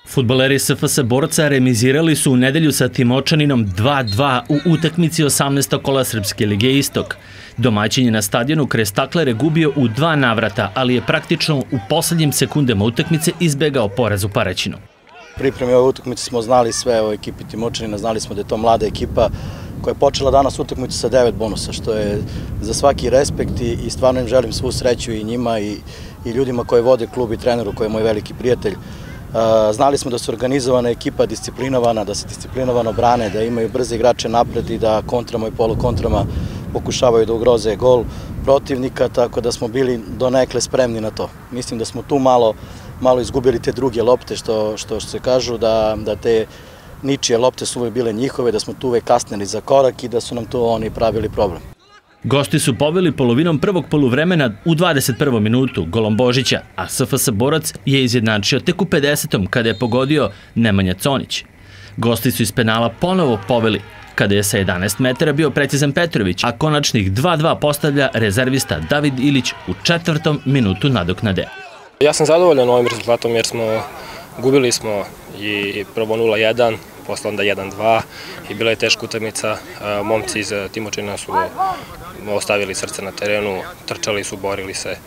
Fudbaleri SFS Borca remizirali su u nedelju sa Timočaninom 2:2 u utakmici 18. kola Srpske lige Istok. Domaćin je na stadionu kraj staklere gubio u 2 navrata, ali je praktično u poslednjim sekundama utakmice izbegao poraz u Paraćinu. Pripremi ove utakmice smo znali sve o ekipi Timočanina, znali smo da je to mlada ekipa koja je počela danas utakmicu sa 9 bonusa, što je za svaki respekt i stvarno im želim svu sreću i njima i ljudima koji vode klub i treneru koji je moj veliki prijatelj. Znali smo da su organizovana ekipa, disciplinovana, da se disciplinovano brane, da imaju brze igrače napred i da kontrama i polukontrama pokušavaju da ugroze gol protivnika, tako da smo bili donekle spremni na to. Mislim da smo tu malo izgubili te druge lopte, što se kažu, da te ničije lopte su uvek bile njihove, da smo tu uvek kasnili za korak i da su nam tu oni pravili problem. Gosti su poveli polovinom prvog poluvremena u 21. minutu golom Božića, a SFS Borac je izjednačio tek u 50. kada je pogodio Nemanja Conić. Gosti su iz penala ponovo poveli, kada je sa 11 metara bio precizan Petrović, a konačnih 2:2 postavlja rezervista David Ilić u 4. minutu nadoknade. Ja sam zadovoljan ovim rezultatom jer gubili smo i prvo 0:1, posle onda 1:2 i bila je teška utakmica. Momci iz Timočanina su ostavili srce na terenu, trčali su, borili se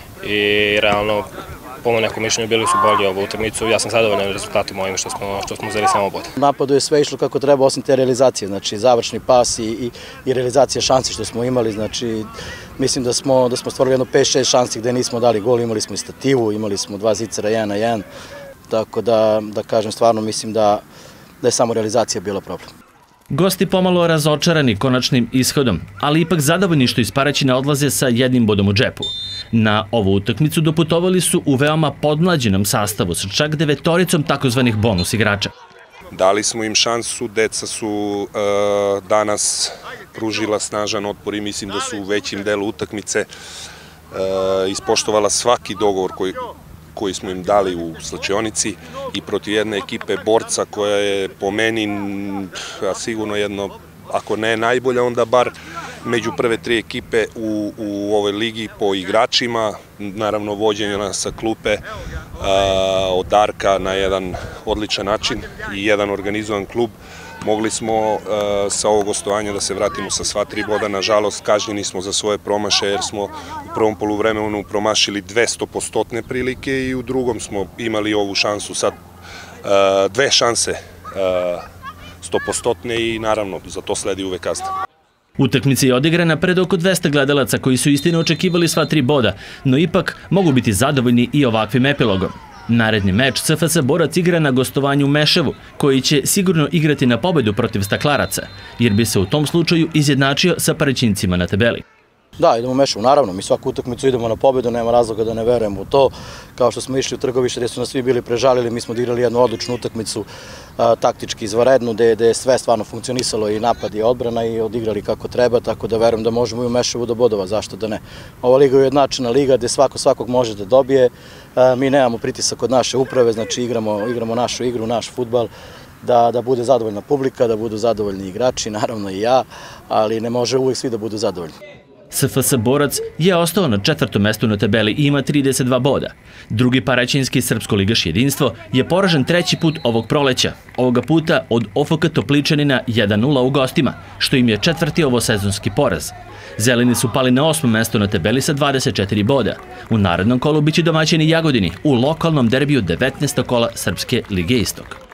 i realno po mom nekom mišljenju bili su bolji ovu utakmicu. Ja sam zadovoljan rezultatima ovim što smo uzeli samo bod. U napadu je sve išlo kako treba osim te realizacije, znači završni pas i realizacija šansi što smo imali, znači mislim da smo stvorili jedno 5-6 šansi gde nismo dali gol, imali smo i stativu, imali smo 2 zicera 1:1, tako da kažem stvarno mislim da je samo realizacija bila problem. Gosti pomalo razočarani konačnim ishodom, ali ipak zadovoljni što iz Paraćina odlaze sa 1 bodom u džepu. Na ovu utakmicu doputovali su u veoma podmlađenom sastavu sa čak 9 takozvanih bonus igrača. Dali smo im šansu, deca su danas pružila snažan otpor i mislim da su u većim delu utakmice ispoštovala svaki dogovor koji smo im dali u slačionici i protiv jedne ekipe Borca koja je po meni sigurno jedno, ako ne najbolja, onda bar među prve 3 ekipe u ovoj ligi po igračima, naravno vođenja sa klupe od Darka na jedan odličan način i jedan organizovan klub. Mogli smo sa ovog gostovanja da se vratimo sa sva 3 boda, nažalost kažnjeni smo za svoje promašaje jer smo u prvom poluvremenu promašili 200% prilike i u drugom smo imali ovu šansu sad, 2 šanse 100% i naravno za to sledi uvek kazna. Utakmica je odigrana pred oko 200 gledalaca koji su istino očekivali sva 3 boda, no ipak mogu biti zadovoljni i ovakvim epilogom. Naredni meč SFS Borac igra na gostovanju u Meševu, koji će sigurno igrati na pobedu protiv Staklaraca, jer bi se u tom slučaju izjednačio sa Paraćincima na tabeli. Da, idemo u Meševu, naravno, mi svaku utakmicu idemo na pobedu, nema razloga da ne verujemo u to. Kao što smo išli u Trgovište gde su nas svi bili prežalili, mi smo odigrali jednu odličnu utakmicu, taktički izvanrednu, gde je sve stvarno funkcionisalo i napad i odbrana i odigrali kako treba, tako da verujem da možemo i u Meševu do bodova, zašto da ne. Ova liga je ujednačena liga gde svakog može da dobije, mi nemamo pritisak od naše uprave, znači igramo našu igru, naš fudbal, da bude zadovoljna publika, da budu zadovoljni igrači, naravno i ja, ali ne može uvijek svi da budu zadovoljni. SFS Borac je ostao na 4. mestu na tabeli i ima 32 boda. Drugi paraćinski srpsko-ligaš Jedinstvo je poražen 3. put ovog proleća, ovoga puta od OFK Topličanina 1:0 u gostima, što im je 4. ovosezonski poraz. Zeleni su pali na 8. mesto na tabeli sa 24 boda. U narednom kolu biće domaćini Jagodini u lokalnom derbiju 19. kola Srpske lige Istok.